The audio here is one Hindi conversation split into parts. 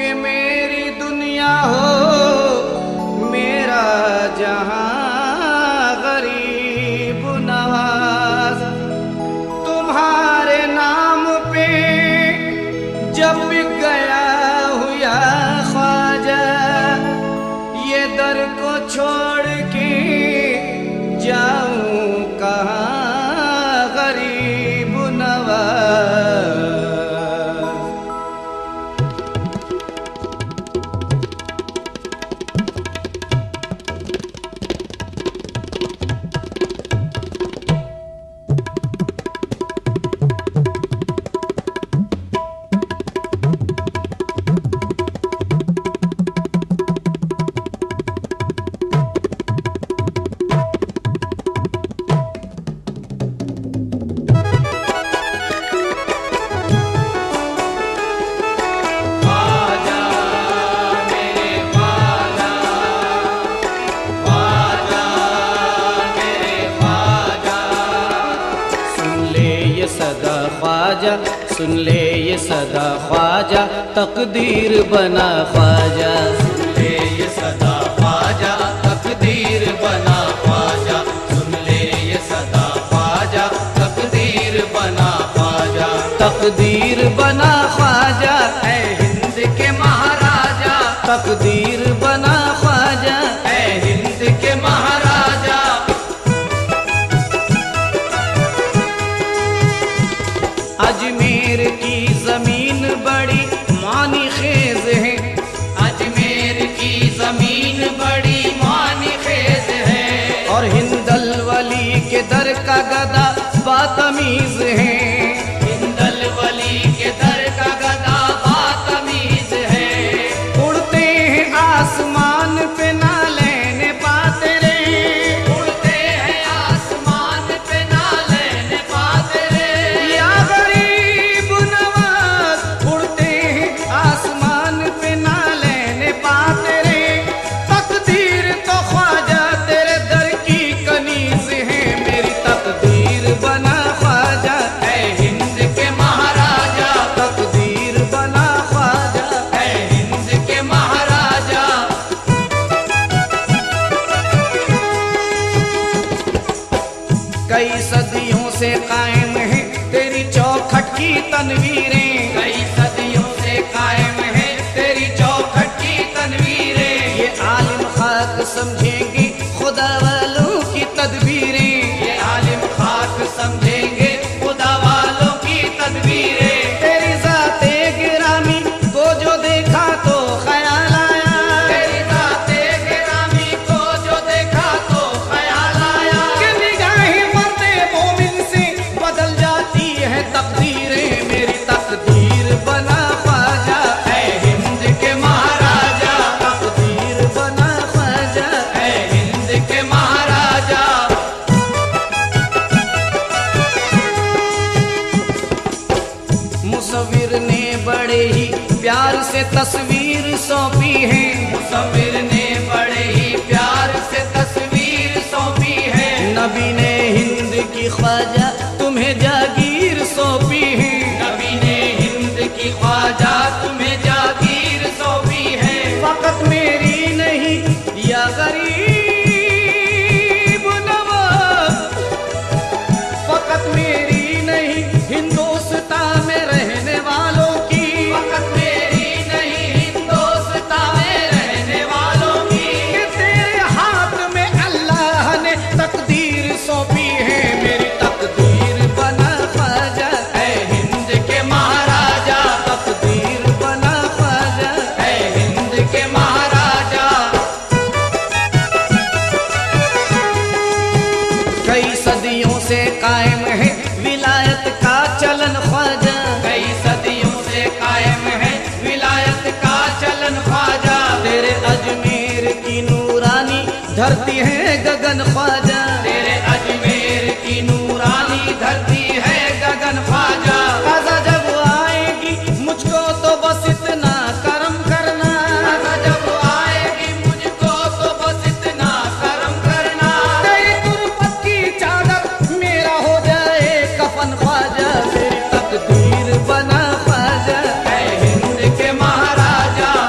कि मेरी दुनिया हो मेरा जहां गरीब नवाज। तुम्हारे नाम पे जब बिक गया हुआ ख्वाजा, ये दर को छोड़ के जाऊं कहां गरीब नवाज। ख्वाजा सुन ले ये सदा ख्वाजा, तकदीर बना ख्वाजा। सुन ले ये सदा ख्वाजा, तकदीर बना ख्वाजा। सुन ले ये सदा ख्वाजा, तकदीर बना ख्वाजा। तकदीर बना ख्वाजा ऐ हिंद के महाराजा, तकदीर बना ख्वाजा ऐ हिंद के महाराजा। अजमेर की जमीन बड़ी मानी खेज है, अजमेर की जमीन बड़ी मानी खेज है। और हिंदल वली के दर का गदा बातमीज है। हिंदल वली के दर का गदा बातमीज है। उड़ते हैं आसमान पे ना लेने पाते रे, उड़ते हैं आसमान पे ना लेने पाते रे। या गरीब नवाज उड़ते हैं आसमान पे ना लेने पाते रे। तकदीर तो ख्वाजा तेरे दर की कनीज है, मेरी तकदीर बना ख्वाजा ऐ हिंद के महाराजा, तकदीर बना ख्वाजा। ऐ हिंद के महाराजा। कई सदियों से कायम है तेरी चौखट की तनवीरें, कई सदियों से कायम है तेरी चौखट की तनवीरें। ये आलिम खाक समझेंगे खुदा वालों की तदबीरें। ये आलिम खाक समझेंगे खुदा वालों की तदबीरें। तेरी ज़ाते गिरामी को जो देखा तो ख्याल आया, तेरी ज़ाते गिरामी को जो देखा तो ख्याल आया। कि निगाहें मर्दे मोमिन से बदल जाती है तकदीरें, मेरी तकदीर बना ख्वाजा ऐ हिंद के महाराजा, तकदीर बना ख्वाजा। ऐ हिंद के महाराजा। मुसव्विर ने बड़े ही प्यार से तस्वीर सौंपी है, मुसव्विर ने बड़े ही प्यार से तस्वीर सौंपी है। नबी ने हिंद की ख्वाजा तुम्हें जागीर सौंपी है। नबी ने हिंद की ख्वाजा तुम्हें जागीर सौंपी है। फकत मेरी नहीं या गरीब नवाज, फकत मेरी नहीं हिंदुस्तान में रहने वालों की। फकत मेरी नहीं हिंदुस्तान में रहने वालों की। कि तेरे हाथ में अल्लाह ने तकदीर सौंपी है, मेरी तकदीर बना ख्वाजा ऐ हिंद के महाराजा, तकदीर बना ख्वाजा। ऐ हिंद के महाराजा। कई सदियों से कायम है विलायत का चलन ख्वाजा, कई सदियों से कायम है विलायत का चलन ख्वाजा। तेरे अजमेर की नूरानी धरती है गगन ख्वाजा। तेरे अजमेर की नूरानी धरती है गगन ख्वाजा। क़ज़ा जब आएगी मुझको तो बस इतना करम करना, क़ज़ा जब आएगी मुझको तो बस इतना करम करना। तेरी तुरबत की चादर मेरा हो जाए कफन ख्वाजा, मेरी तकदीर बना ख्वाजा। ऐ हिंद के महाराजा,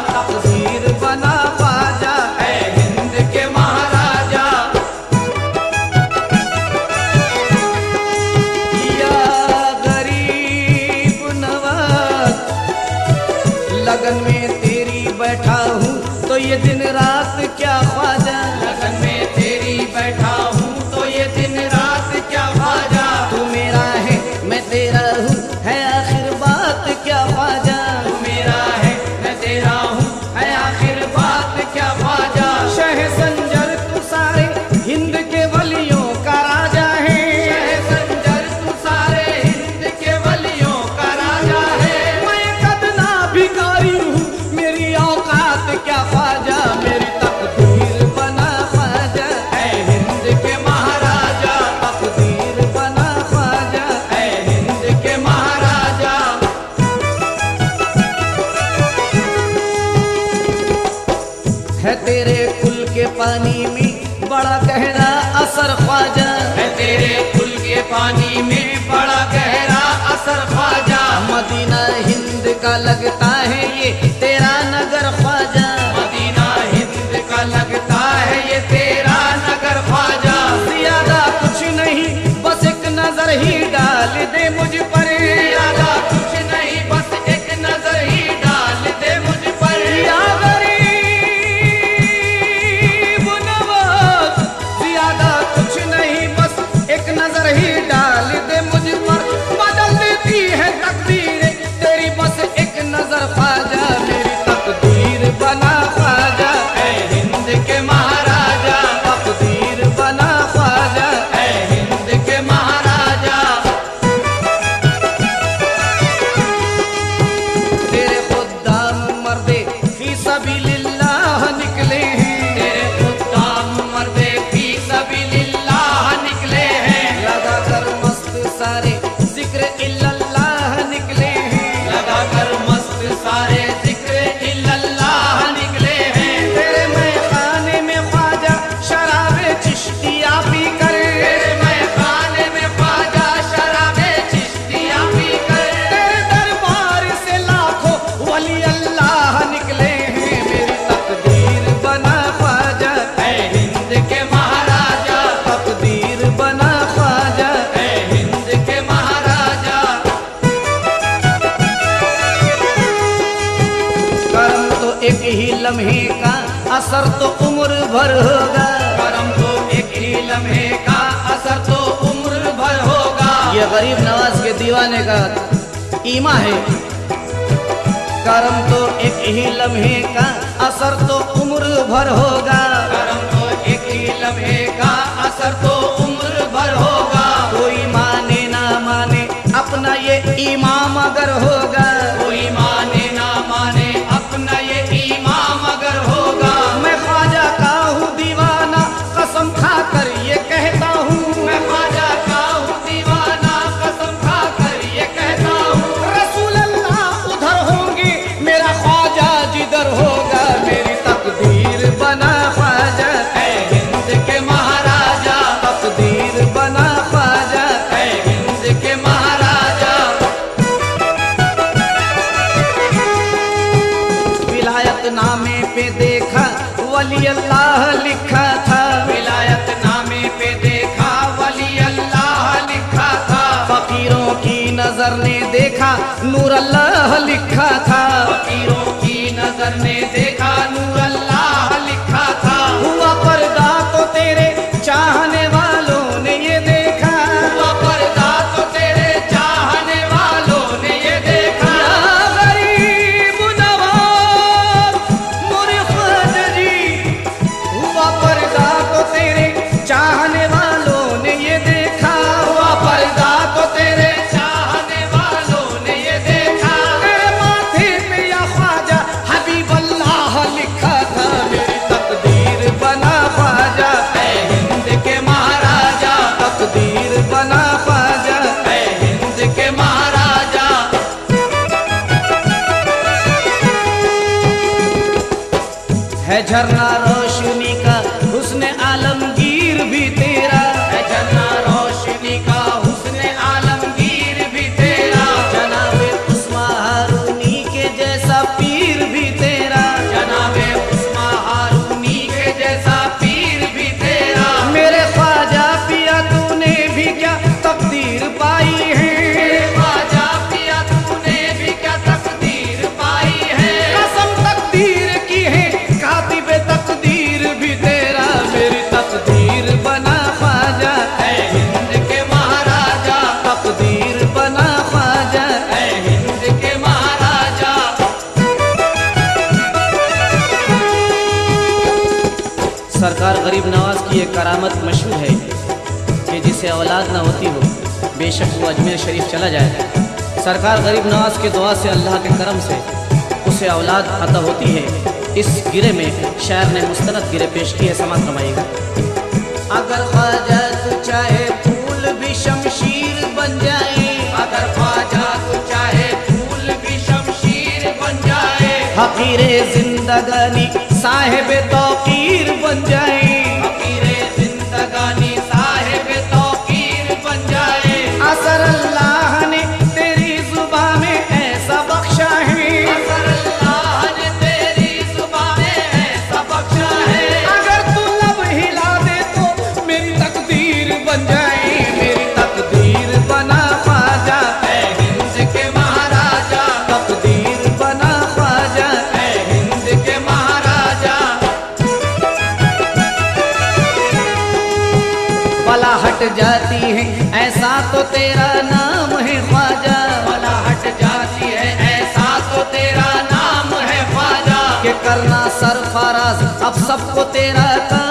तेरी बैठा हूँ तो ये दिन रात क्या ख्वाजा, लगन में तेरी बैठा हूँ तो ये दिन रात क्या ख्वाजा, तू मेरा है मैं तेरा हूँ है आखिर बात क्या ख्वाजा, तू मेरा है मैं तेरा हूँ है आखिर बात क्या ख्वाजा। शह संजर तू सारे हिंद के वलियों का राजा है, शह संजर तू सारे हिंद के वलियों का राजा है, मैं कदना भिखारी हूँ मेरी औकात क्या ख्वाजा, मेरी तकदीर बना ख्वाजा, ऐ हिंद के महाराजा, तकदीर बना ख्वाजा। ऐ हिंद के महाराजा। है तेरे कुल के पानी में बड़ा गहरा असर ख्वाजा, है तेरे कुल के पानी में बड़ा गहरा असर ख्वाजा, मदीना हिंद का लगता है ये तेरा नगर ख्वाजा, मदीना हिंद का लगता है ये तेरा नगर ख्वाजा, ज्यादा कुछ नहीं बस एक नजर ही डाल दे मुझ पर, ज्यादा कुछ नहीं बस एक नजर ही डाल दे मुझ पर, या गरीब नवाज, ज्यादा कुछ नहीं बस एक नजर ही डाल दे मुझ पर, बदल देती है तकदीर तेरी बस एक नजर ख्वाजा, मेरी तकदीर बना ख्वाजा, ऐ हिंद के महाराजा, तकदीर बना ख्वाजा। ऐ हिंद के महाराजा। तेरे खुद्दाम मर्दे फी सबीलिल्लाह निकले हैं, तेरे खुद्दाम मर्दे फी सबीलिल्लाह निकले हैं, लगाकर मस्त सारे जिक्र इल्लल्लाह निकले हैं, लगाकर मस्त सारे जिक्र इल्लल्लाह निकले हैं, तेरे मैं खाने में ख्वाजा शराबे चिश्तिया पी कर, तेरे मैं खाने में ख्वाजा शराबे चिश्तियाँ पी कर, तेरे दरबार से लाखों वली अल्लाह निकले हैं, मेरी तकदीर बना ख्वाजा, ऐ हिंद के महाराजा, तकदीर बना ख्वाजा। ऐ हिंद के महाराजा। करम तो एक ही लम्हे का असर तो उम्र भर होगा, करम तो एक ही लम्हे का असर तो उम्र भर होगा, ये गरीब नवाज के दीवाने का ईमा है। करम तो एक ही लम्हे का असर तो उम्र भर होगा, करम तो एक ही लम्हे का असर तो उम्र भर होगा, कोई माने ना माने अपना ये इमाम अगर होगा, कोई माने ना माने अपना ये इमाम अगर होगा, मैं ख्वाजा का हूँ दीवाना कसम खाकर ये कहता हूँ, मैं ख्वाजा का हूँ दीवाना कसम खाकर ये कहता हूँ, रसूल अल्लाह उधर होंगे मेरा ख्वाजा जिधर होगा, मेरी तकदीर बना ख्वाजा, ऐ हिंद के महाराजा, तकदीर बना ख्वाजा। ऐ हिंद के महाराजा। विलायत नामे पे देखा वली अल्लाह लिखा था, विलायत नामे पे देखा वली अल्लाह लिखा था, फकीरों की नजर ने देखा नूर अल्लाह लिखा था, फकीरों की नजर ने देखा नूर अल्लाह लिखा था, हुआ पर्दा तो तेरे चाहने वालों ने ये देखा, हुआ पर्दा तो तेरे चाहने वालों ने ये देखा, या गरीब नवाज मोरे ख्वाजा जी, हुआ पर्दा तो तेरे चाहने वालों ने ये देखा, हुआ पर्दा तो तेरे चाहने वालों ने ये देखा, तेरे माथे पे या ख्वाजा हबीब अल्लाह लिखा था, मेरी तकदीर बना ख्वाजा, ऐ हिंद के महाराजा, तकदीर बना ख्वाजा। ऐ हिंद के महाराजा। है झरना रोशनी का हुस्न आलमगीर भी तेरा, है झरना रोशनी का हुस्न आलमगीर भी तेरा, जनाबे उस्मा हारूनी के जैसा पीर भी तेरा, जनाबे उस्मा हारूनी के जैसा पीर भी तेरा, मेरे ख्वाजा पिया तूने भी क्या तकदीर पाई है, ख्वाजा पिया तूने भी क्या तकदीर पाई है, कसम गरीब नवाज की एक करामत मशहूर है कि जिसे औलाद ना होती हो बेशक वो अजमेर शरीफ चला जाए, सरकार गरीब नवाज के दुआ से अल्लाह के करम से उसे औलाद अता होती है। इस गिरे में शायर ने मुस्तनद गिरे पेश की है, समात फरमाइएगा। अगर ख्वाजा तू चाहे फूल भी शमशीर बन जाए, अगर ख्वाजा तू चाहे फूल भी शमशीर बन जाए, हकीरे जिंदगानी साहिब तौकीर बन जाए, फकीरे जिंदगानी साहिब तौकीर बन जाए, असर अल्लाह ने तेरी जुबां में ऐसा बख्शा है, असर अल्लाह ने तेरी जुबां में ऐसा बख्शा है, अगर तू लब हिला दे तो मेरी तकदीर बन जाए, मेरी तकदीर बना ख्वाजा, ऐ हिंद के महाराजा, तकदीर बना ख्वाजा। ऐ हिंद के महाराजा, बला हट जाती है ऐसा तो तेरा नाम है ख्वाजा, बला हट जाती है ऐसा तो तेरा नाम है ख्वाजा, के करना सरफराज अब सबको तेरा काम